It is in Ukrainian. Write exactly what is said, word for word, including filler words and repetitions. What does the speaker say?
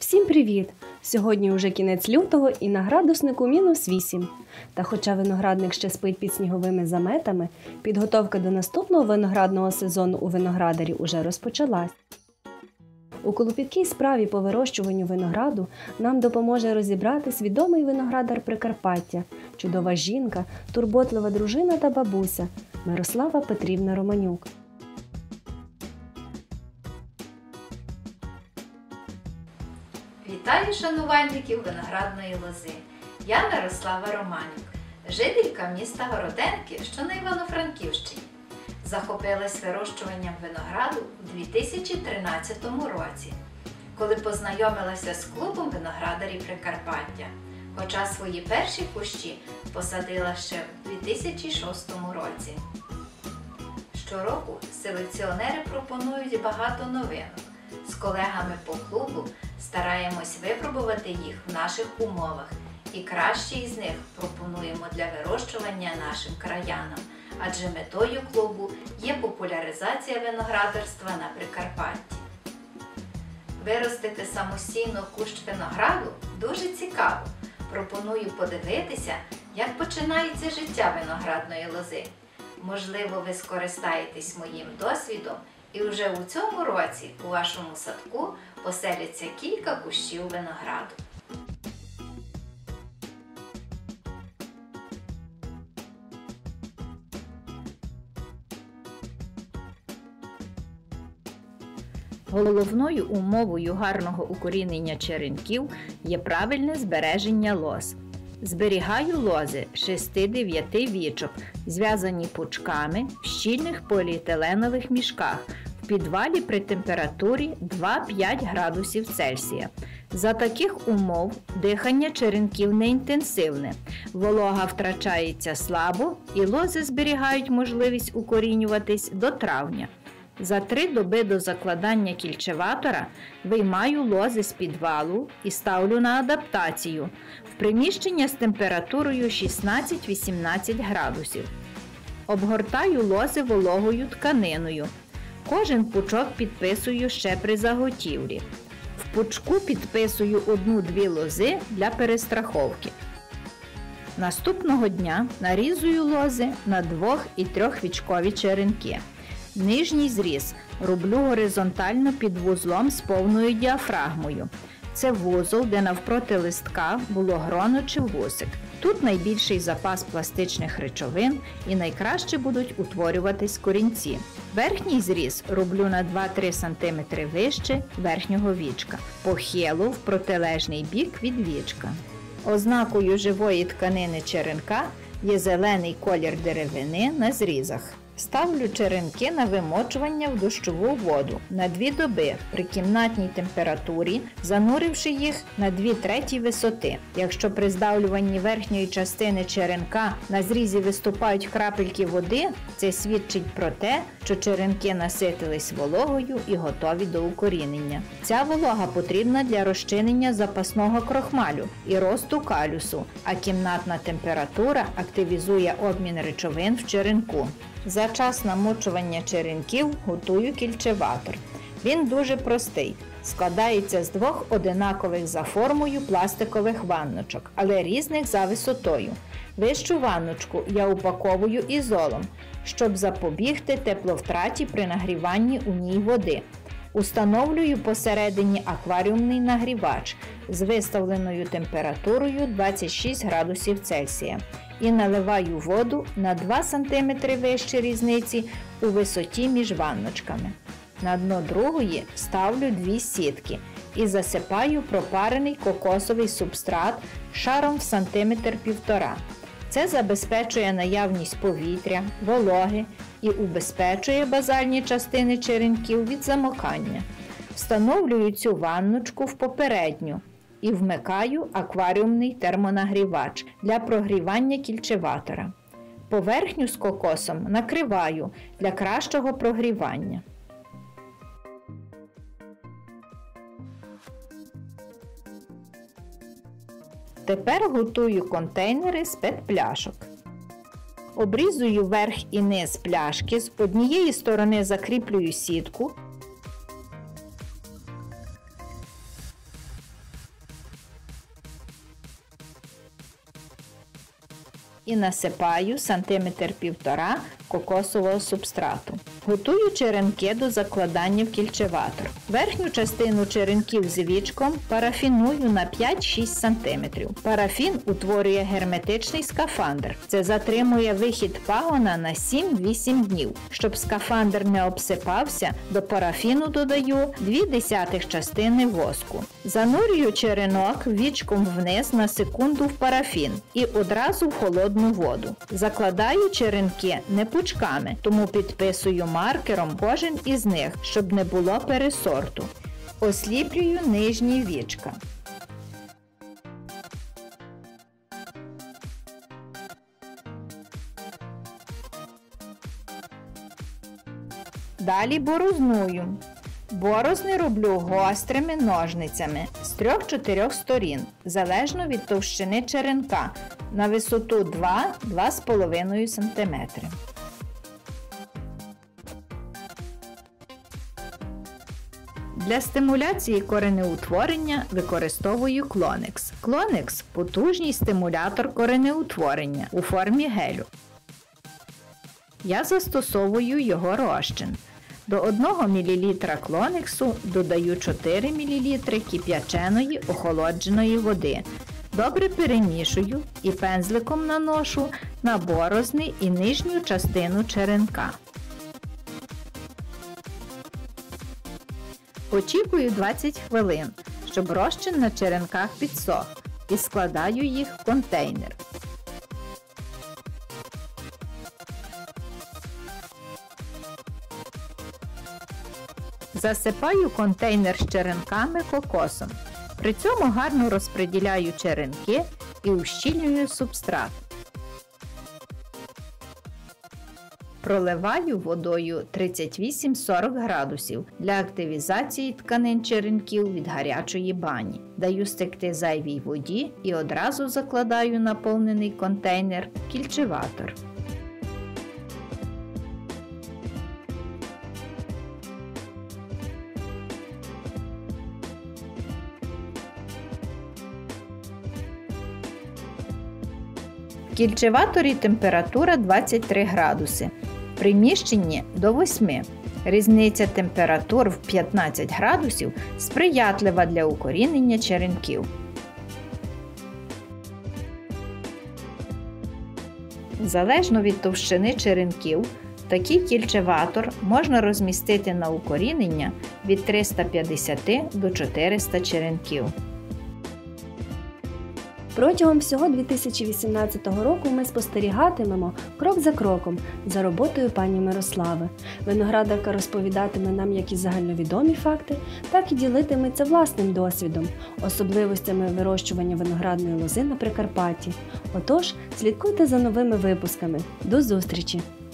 Всім привіт! Сьогодні уже кінець лютого і на градуснику мінус вісім. Та хоча виноградник ще спить під сніговими заметами, підготовка до наступного виноградного сезону у виноградарі уже розпочалась. У клопіткій справі по вирощуванню винограду нам допоможе розібратись відомий виноградар Прикарпаття, чудова жінка, турботлива дружина та бабуся Мирослава Петрівна Романюк. Вітаю шанувальників виноградної лози! Я Мирослава Романюк, жителька міста Городенки, що на Івано-Франківщині. Захопилась вирощуванням винограду у дві тисячі тринадцятому році, коли познайомилася з клубом виноградарів Прикарпаття, хоча свої перші кущі посадила ще у дві тисячі шостому році. Щороку селекціонери пропонують багато новинок. З колегами по клубу стараємось випробувати їх в наших умовах і кращі із них пропонуємо для вирощування нашим краянам, адже метою клубу є популяризація виноградарства на Прикарпатті. Виростити самостійно кущ винограду дуже цікаво. Пропоную подивитися, як починається життя виноградної лози. Можливо, ви скористаєтесь моїм досвідом і вже у цьому році у вашому садку поселяться кілька кущів винограду. Головною умовою гарного укорінення черенків є правильне збереження лоз. Зберігаю лози шести-дев'яти вічок, зв'язані пучками в щільних поліетиленових мішках в підвалі при температурі два-п'ять градусів Цельсія. За таких умов дихання черенків не інтенсивне, волога втрачається слабо і лози зберігають можливість укорінюватись до травня. За три доби до закладання кільчеватора виймаю лози з підвалу і ставлю на адаптацію в приміщення з температурою шістнадцять-вісімнадцять градусів. Обгортаю лози вологою тканиною. Кожен пучок підписую ще при заготівлі. В пучку підписую одну-дві лози для перестраховки. Наступного дня нарізую лози на двох- і трьохвічкові черенки. Нижній зріз роблю горизонтально під вузлом з повною діафрагмою. Це вузол, де навпроти листка було гроно чи вусик. Тут найбільший запас пластичних речовин і найкраще будуть утворюватись корінці. Верхній зріз роблю на два-три сантиметри вище верхнього вічка, похилу в протилежний бік від вічка. Ознакою живої тканини черенка є зелений колір деревини на зрізах. Ставлю черенки на вимочування в дощову воду на дві доби при кімнатній температурі, зануривши їх на дві треті висоти. Якщо при здавлюванні верхньої частини черенка на зрізі виступають крапельки води, це свідчить про те, що черенки наситились вологою і готові до укорінення. Ця волога потрібна для розчинення запасного крохмалю і росту калюсу, а кімнатна температура активізує обмін речовин в черенку. За час намочування черенків готую кільчеватор. Він дуже простий. Складається з двох одинакових за формою пластикових ванночок, але різних за висотою. Вищу ванночку я упаковую ізолом, щоб запобігти тепловтраті при нагріванні у ній води. Установлюю посередині акваріумний нагрівач з виставленою температурою двадцять шість градусів Цельсія і наливаю воду на два сантиметри вище різниці у висоті між ванночками. На дно другої ставлю дві сітки і засипаю пропарений кокосовий субстрат шаром в сантиметр-півтора. Це забезпечує наявність повітря, вологи і убезпечує базальні частини черенків від замокання. Встановлюю цю ванночку в попередню і вмикаю акваріумний термонагрівач для прогрівання кільчеватора. Поверхню з кокосом накриваю для кращого прогрівання. Тепер готую контейнери з пет-пляшок. Обрізую верх і низ пляшки, з однієї сторони закріплюю сітку, і насипаю сантиметр півтора кокосового субстрату. Готую черенки до закладання в кільчеватор. Верхню частину черенків з вічком парафіную на п'ять-шість сантиметрів. Парафін утворює герметичний скафандр. Це затримує вихід пагона на сім-вісім днів. Щоб скафандр не обсипався, до парафіну додаю дві десятих частини воску. Занурюю черенок вічком вниз на секунду в парафін і одразу в холодну воду. Закладаю черенки не пучками, тому підписую маркером кожен із них, щоб не було пересорту. Осліплюю нижні вічка. Далі борозную. Борозни роблю гострими ножницями з трьох-чотирьох сторін, залежно від товщини черенка, на висоту два-два з половиною сантиметри. Для стимуляції коренеутворення використовую Клонекс. Клонекс – потужний стимулятор коренеутворення у формі гелю. Я застосовую його розчин. До одного мілілітра клонексу додаю чотири мілілітри кип'яченої охолодженої води. Добре перемішую і пензликом наношу на борозни і нижню частину черенка. Очікую двадцять хвилин, щоб розчин на черенках підсох, і складаю їх в контейнер. Засипаю контейнер з черенками кокосом. При цьому гарно розподіляю черенки і ущільнюю субстрат. Проливаю водою тридцять вісім - сорок градусів для активізації тканин черенків від гарячої бані. Даю стекти зайвій воді і одразу закладаю наповнений контейнер в кільчеватор. В кільчеваторі температура двадцять три градуси. В приміщенні до восьми. Різниця температур в п'ятнадцять градусів сприятлива для укорінення черенків. Залежно від товщини черенків, такий кільчеватор можна розмістити на укорінення від триста п'ятдесят до чотирьохсот черенків. Протягом всього дві тисячі вісімнадцятого року ми спостерігатимемо крок за кроком за роботою пані Мирослави. Виноградарка розповідатиме нам як і загальновідомі факти, так і ділитиметься власним досвідом, особливостями вирощування виноградної лози на Прикарпатті. Отож, слідкуйте за новими випусками. До зустрічі!